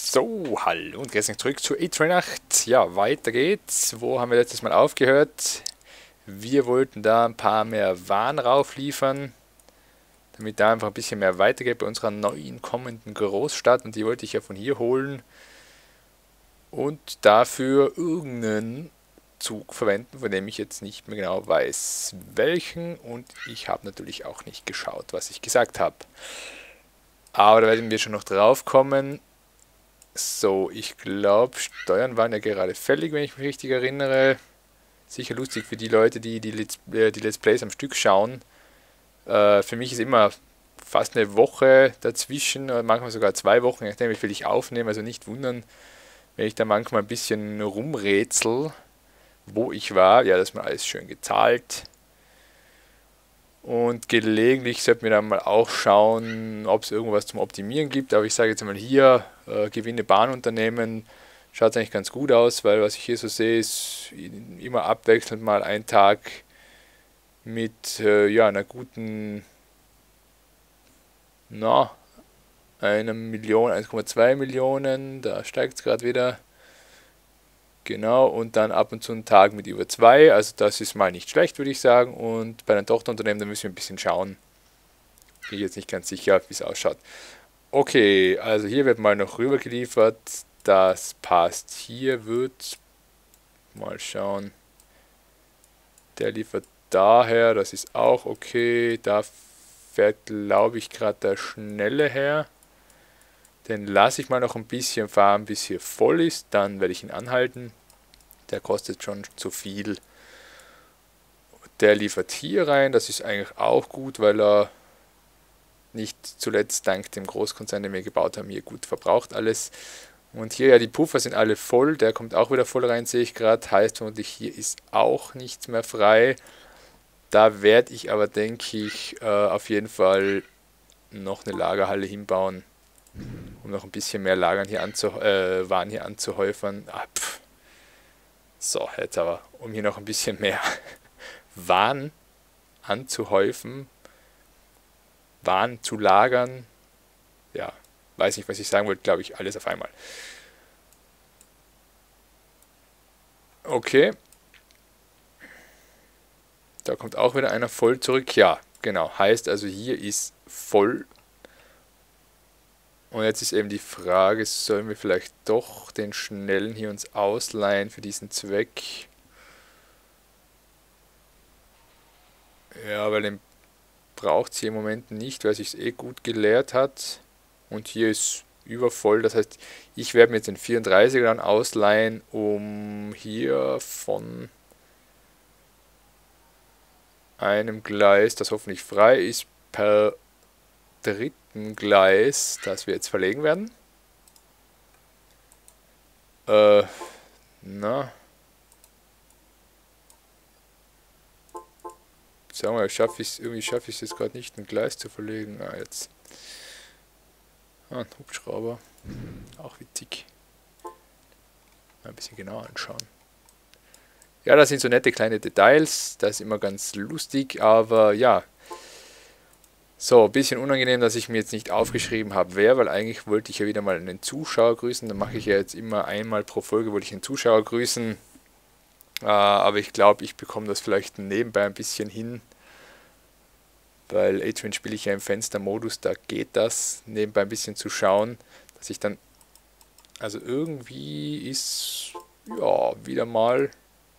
So, hallo und gestern zurück zu A-Train 8. Ja, weiter geht's. Wo haben wir letztes Mal aufgehört? Wir wollten da ein paar mehr Waren raufliefern, damit da einfach ein bisschen mehr weitergeht bei unserer neuen kommenden Großstadt. Und die wollte ich ja von hier holen und dafür irgendeinen Zug verwenden, von dem ich jetzt nicht mehr genau weiß, welchen. Und ich habe natürlich auch nicht geschaut, was ich gesagt habe. Aber da werden wir schon noch drauf kommen. So, ich glaube, Steuern waren ja gerade fällig, wenn ich mich richtig erinnere. Sicher lustig für die Leute, die Let's Plays am Stück schauen. Für mich ist immer fast eine Woche dazwischen, oder manchmal sogar 2 Wochen, je nachdem wie viel ich aufnehme. Also nicht wundern, wenn ich da manchmal ein bisschen rumrätsel, wo ich war. Ja, das ist mir alles schön gezahlt. Und gelegentlich sollte mir dann mal auch schauen, ob es irgendwas zum Optimieren gibt. Aber ich sage jetzt mal hier, Gewinne Bahnunternehmen, schaut eigentlich ganz gut aus, weil was ich hier so sehe, ist immer abwechselnd mal ein Tag mit ja, einer guten, na, einer Million, 1,2 Millionen, da steigt es gerade wieder. Genau, und dann ab und zu einen Tag mit über 2, also das ist mal nicht schlecht, würde ich sagen. Und bei den Tochterunternehmen, da müssen wir ein bisschen schauen. Bin ich jetzt nicht ganz sicher, wie es ausschaut. Okay, also hier wird mal noch rüber geliefert. Das passt. Hier wird, mal schauen, der liefert daher, das ist auch okay. Da fährt, glaube ich, gerade der Schnelle her. Den lasse ich mal noch ein bisschen fahren, bis hier voll ist. Dann werde ich ihn anhalten. Der kostet schon zu viel. Der liefert hier rein. Das ist eigentlich auch gut, weil er nicht zuletzt dank dem Großkonzern, den wir gebaut haben, hier gut verbraucht alles. Und hier, ja, die Puffer sind alle voll. Der kommt auch wieder voll rein, sehe ich gerade. Heißt vermutlich, hier ist auch nichts mehr frei. Da werde ich aber, denke ich, auf jeden Fall noch eine Lagerhalle hinbauen, um noch ein bisschen mehr Waren hier anzuhäufern. So, jetzt aber, um hier noch ein bisschen mehr Waren anzuhäufen, Waren zu lagern. Ja, weiß nicht, was ich sagen wollte, glaube ich, alles auf einmal. Okay. Da kommt auch wieder einer voll zurück. Ja, genau. Heißt also, hier ist voll. Und jetzt ist eben die Frage, sollen wir vielleicht doch den Schnellen hier uns ausleihen für diesen Zweck? Ja, weil den braucht es hier im Moment nicht, weil sich es eh gut geleert hat. Und hier ist übervoll. Das heißt, ich werde mir jetzt den 34er dann ausleihen, um hier von einem Gleis, das hoffentlich frei ist, per dritten Gleis, das wir jetzt verlegen werden. Na. Sagen wir, irgendwie schaffe ich es jetzt gerade nicht, ein Gleis zu verlegen. Ah, jetzt. Ah, ein Hubschrauber. Auch witzig. Mal ein bisschen genauer anschauen. Ja, das sind so nette kleine Details. Das ist immer ganz lustig, aber ja. So, ein bisschen unangenehm, dass ich mir jetzt nicht aufgeschrieben habe, wer, weil eigentlich wollte ich ja wieder mal einen Zuschauer grüßen. Dann mache ich ja jetzt immer einmal pro Folge, wollte ich einen Zuschauer grüßen. Aber ich glaube, ich bekomme das vielleicht nebenbei ein bisschen hin. Weil A-Train spiele ich ja im Fenstermodus, da geht das, nebenbei ein bisschen zu schauen, dass ich dann, also irgendwie ist, ja, wieder mal,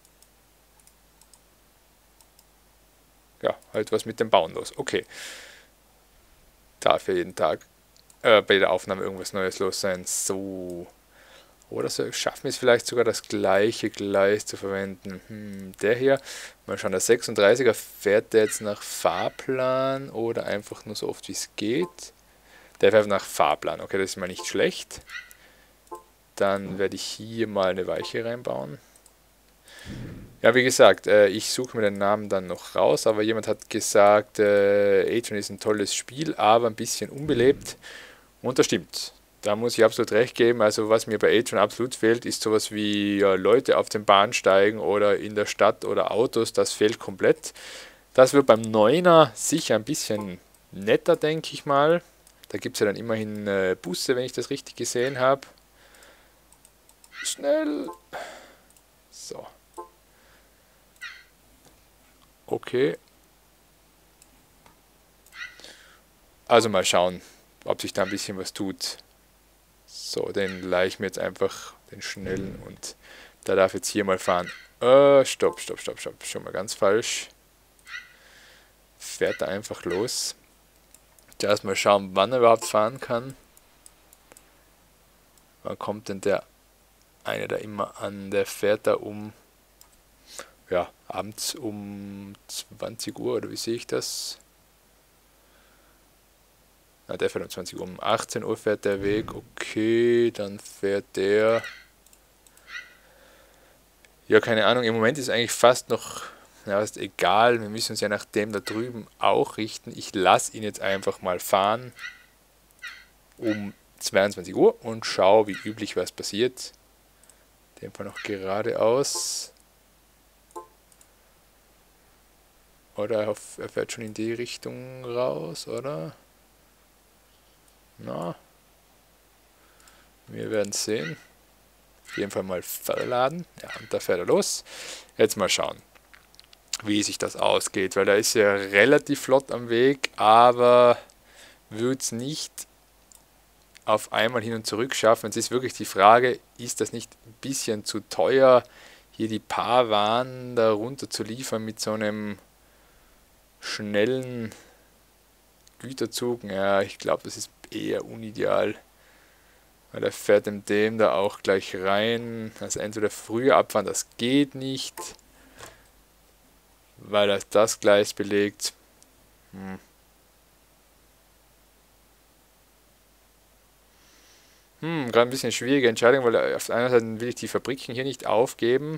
ja, halt was mit dem Bauen los. Okay, darf ja jeden Tag bei der Aufnahme irgendwas Neues los sein. So, oder so, schaffen wir es vielleicht sogar das gleiche Gleis zu verwenden. Der hier, mal schauen, der 36er, fährt der jetzt nach Fahrplan oder einfach nur so oft wie es geht? Der fährt nach Fahrplan, okay, das ist mal nicht schlecht. Dann werde ich hier mal eine Weiche reinbauen. Ja, wie gesagt, ich suche mir den Namen dann noch raus, aber jemand hat gesagt, A-Train ist ein tolles Spiel, aber ein bisschen unbelebt. Und das stimmt. Da muss ich absolut recht geben. Also was mir bei A-Train absolut fehlt, ist sowas wie Leute auf den Bahnsteigen oder in der Stadt oder Autos. Das fehlt komplett. Das wird beim 9er sicher ein bisschen netter, denke ich mal. Da gibt es ja dann immerhin Busse, wenn ich das richtig gesehen habe. Schnell. So. Okay. Also mal schauen, ob sich da ein bisschen was tut. So, den leih ich mir jetzt einfach, den schnellen, und da darf jetzt hier mal fahren. Stopp. Schon mal ganz falsch. Fährt er einfach los. Zuerst mal schauen, wann er überhaupt fahren kann. Wann kommt denn der eine da immer an? Der fährt da abends um 20 Uhr, oder wie sehe ich das? Na, der fährt um 20 Uhr. Um 18 Uhr fährt der Weg. Okay, dann fährt der... Ja, keine Ahnung. Im Moment ist eigentlich fast noch... Ja, ist egal. Wir müssen uns ja nach dem da drüben auch richten. Ich lasse ihn jetzt einfach mal fahren um 22 Uhr und schaue, wie üblich, was passiert. In dem Fall noch geradeaus. Oder er fährt schon in die Richtung raus, oder? Na, wir werden sehen. Auf jeden Fall mal verladen. Ja, und da fährt er los. Jetzt mal schauen, wie sich das ausgeht, weil da ist ja relativ flott am Weg, aber wird es nicht auf einmal hin und zurück schaffen. Jetzt ist wirklich die Frage, ist das nicht ein bisschen zu teuer, hier die paar Waren da runter zu liefern mit so einem schnellen Güterzug? Ja, ich glaube, das ist eher unideal. Weil er fährt dem da auch gleich rein. Also entweder früher abfahren, das geht nicht, weil er das Gleis belegt. Gerade ein bisschen schwierige Entscheidung, weil auf der einen Seite will ich die Fabriken hier nicht aufgeben.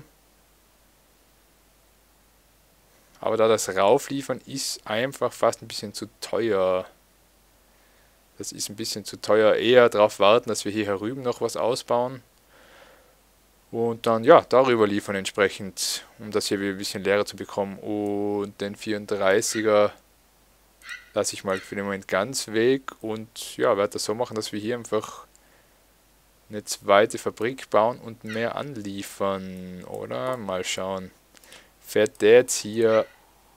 Aber da das Raufliefern ist einfach fast ein bisschen zu teuer. Das ist ein bisschen zu teuer. Eher darauf warten, dass wir hier herüben noch was ausbauen. Und dann, ja, darüber liefern entsprechend, um das hier wieder ein bisschen leerer zu bekommen. Und den 34er lasse ich mal für den Moment ganz weg. Und ja, werde das so machen, dass wir hier einfach eine zweite Fabrik bauen und mehr anliefern. Oder? Mal schauen. Fährt der jetzt hier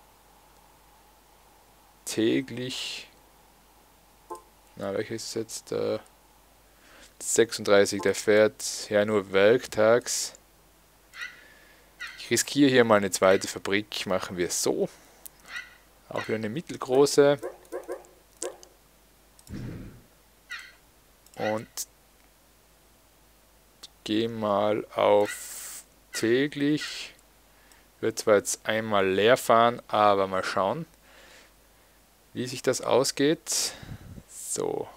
täglich... Na, welches ist jetzt? 36, der fährt ja nur werktags. Ich riskiere hier mal eine zweite Fabrik, machen wir es so. Auch wieder eine mittelgroße. Und gehe mal auf täglich. Wird zwar jetzt einmal leer fahren, aber mal schauen, wie sich das ausgeht. So.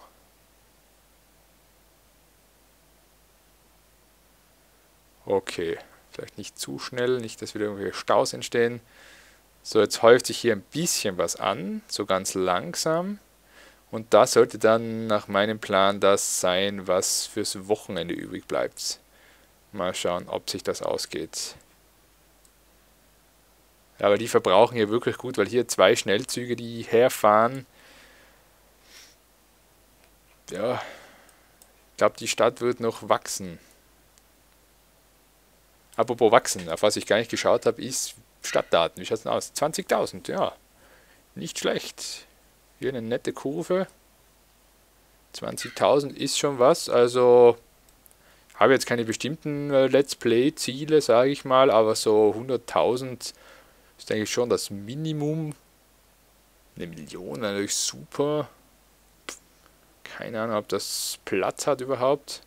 Okay, vielleicht nicht zu schnell, nicht, dass wieder irgendwelche Staus entstehen. So, jetzt häuft sich hier ein bisschen was an, so ganz langsam. Und das sollte dann nach meinem Plan das sein, was fürs Wochenende übrig bleibt. Mal schauen, ob sich das ausgeht. Ja, aber die verbrauchen hier wirklich gut, weil hier 2 Schnellzüge, die herfahren. Ja, ich glaube, die Stadt wird noch wachsen. Apropos wachsen, auf was ich gar nicht geschaut habe, ist Stadtdaten. Wie schaut es denn aus? 20.000, ja, nicht schlecht. Hier eine nette Kurve. 20.000 ist schon was, also habe jetzt keine bestimmten Let's Play-Ziele, sage ich mal, aber so 100.000 ist eigentlich schon das Minimum. 1 Million wäre natürlich super. Keine Ahnung, ob das Platz hat überhaupt.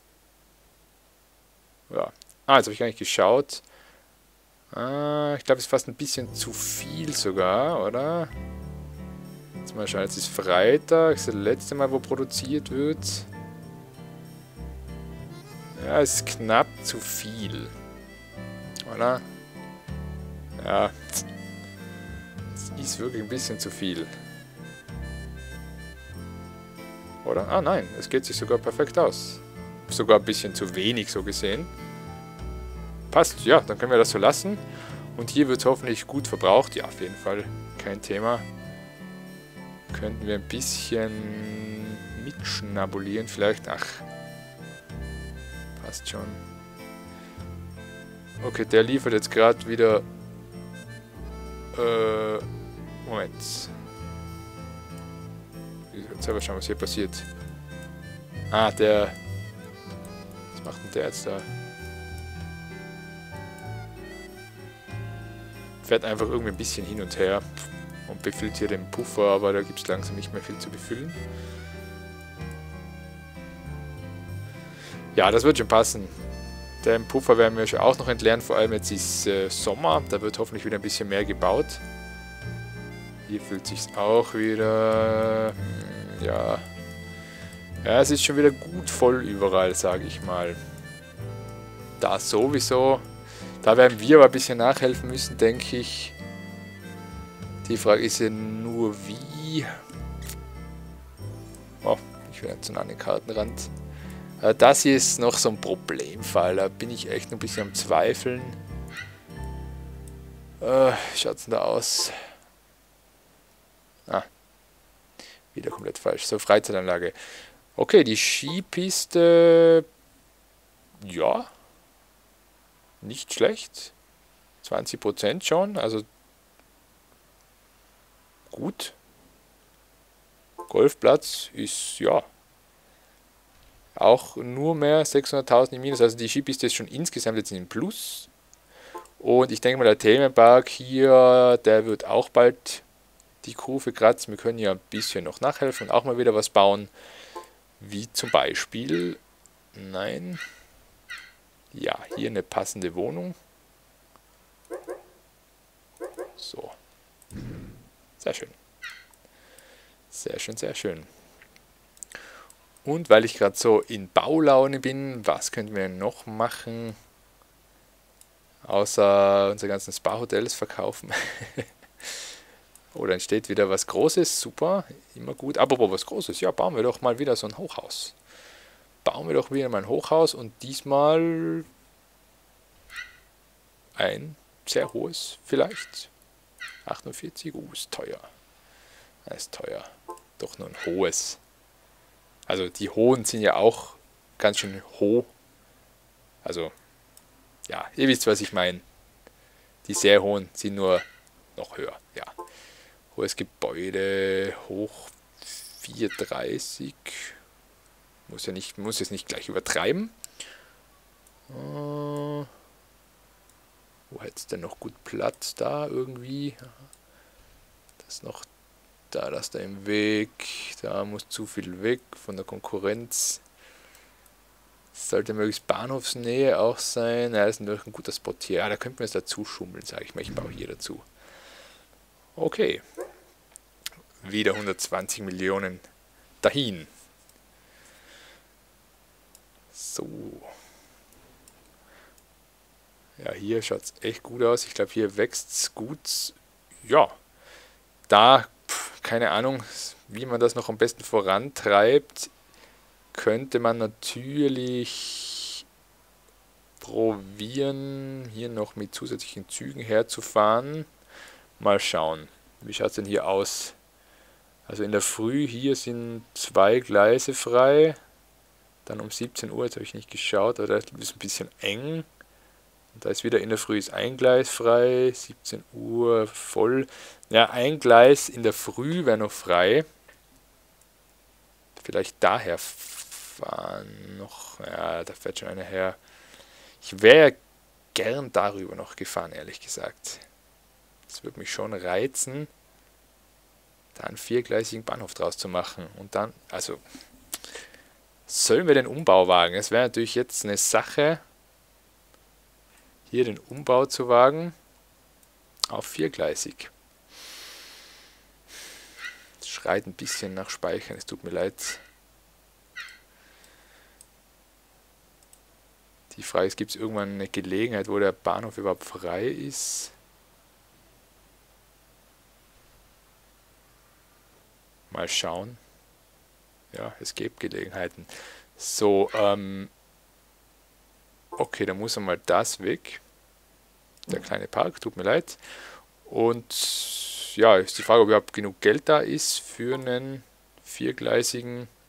Ja. Jetzt habe ich gar nicht geschaut. Ich glaube, es ist fast ein bisschen zu viel sogar, oder? Jetzt mal schauen, jetzt ist Freitag, das ist das letzte Mal, wo produziert wird. Ja, es ist knapp zu viel. Oder? Ja. Es ist wirklich ein bisschen zu viel. Oder? Ah nein, es geht sich sogar perfekt aus. Sogar ein bisschen zu wenig so gesehen. Passt, ja, dann können wir das so lassen. Und hier wird es hoffentlich gut verbraucht. Ja, auf jeden Fall, kein Thema. Könnten wir ein bisschen mitschnabulieren vielleicht. Ach, passt schon. Okay, der liefert jetzt gerade wieder... Moment. Jetzt selber schauen, was hier passiert. Ah, der... Was macht denn der jetzt da? Fährt einfach irgendwie ein bisschen hin und her und befüllt hier den Puffer, aber da gibt es langsam nicht mehr viel zu befüllen. Ja, das wird schon passen. Den Puffer werden wir schon auch noch entleeren, vor allem jetzt ist Sommer, da wird hoffentlich wieder ein bisschen mehr gebaut. Hier füllt sich auch wieder. Ja. Ja, es ist schon wieder gut voll überall, sage ich mal. Da sowieso. Da werden wir aber ein bisschen nachhelfen müssen, denke ich. Die Frage ist ja nur wie. Oh, ich will jetzt so an den Kartenrand. Das hier ist noch so ein Problemfall. Da bin ich echt ein bisschen am Zweifeln. Schaut es denn da aus? Ah, wieder komplett falsch. So, Freizeitanlage. Okay, die Skipiste. Ja. Nicht schlecht. 20% schon, also gut. Golfplatz ist, ja, auch nur mehr 600.000 im Minus. Also die Skipiste ist schon insgesamt jetzt im Plus. Und ich denke mal, der Themenpark hier, der wird auch bald die Kurve kratzen. Wir können ja ein bisschen noch nachhelfen und auch mal wieder was bauen. Wie zum Beispiel, nein, ja, hier eine passende Wohnung. So. Sehr schön. Sehr schön, sehr schön. Und weil ich gerade so in Baulaune bin, was könnten wir noch machen? Außer unsere ganzen Spa-Hotels verkaufen. Oder entsteht wieder was Großes, super, immer gut. Apropos was Großes, ja, bauen wir doch mal wieder so ein Hochhaus. Bauen wir doch wieder mal ein Hochhaus und diesmal ein sehr hohes vielleicht. 48, ist teuer. Das ist teuer. Doch nur ein hohes. Also die hohen sind ja auch ganz schön hoch. Also, ja, ihr wisst, was ich meine. Die sehr hohen sind nur noch höher, ja. Hohes Gebäude, hoch 430. Muss jetzt nicht gleich übertreiben. Wo hätte es denn noch gut Platz da irgendwie? Das ist noch da, das da im Weg. Da muss zu viel weg von der Konkurrenz. Sollte möglichst Bahnhofsnähe auch sein. Ja, das ist natürlich ein guter Spot hier. Ja, da könnte man es dazu schummeln, sage ich mal. Ich baue hier dazu. Okay. Wieder 120 Millionen dahin. So. Ja, hier schaut es echt gut aus. Ich glaube, hier wächst es gut. Ja, da, keine Ahnung, wie man das noch am besten vorantreibt, könnte man natürlich probieren, hier noch mit zusätzlichen Zügen herzufahren. Mal schauen. Wie schaut es denn hier aus? Also in der Früh hier sind 2 Gleise frei. Dann um 17 Uhr, jetzt habe ich nicht geschaut, aber das ist ein bisschen eng. Und da ist wieder in der Früh ist ein Gleis frei, 17 Uhr voll. Ja, ein Gleis in der Früh wäre noch frei. Vielleicht daher fahren noch. Ja, da fährt schon einer her. Ich wäre gern darüber noch gefahren, ehrlich gesagt. Das würde mich schon reizen, da einen 4-gleisigen Bahnhof draus zu machen. Und dann, also, sollen wir den Umbau wagen? Es wäre natürlich jetzt eine Sache, hier den Umbau zu wagen auf 4-gleisig. Es schreit ein bisschen nach Speichern, es tut mir leid. Die Frage ist, gibt es irgendwann eine Gelegenheit, wo der Bahnhof überhaupt frei ist? Mal schauen. Ja, es gibt Gelegenheiten. So, okay, dann muss einmal das weg. Der kleine Park, tut mir leid. Und ja, ist die Frage, ob überhaupt genug Geld da ist für einen 4-gleisigen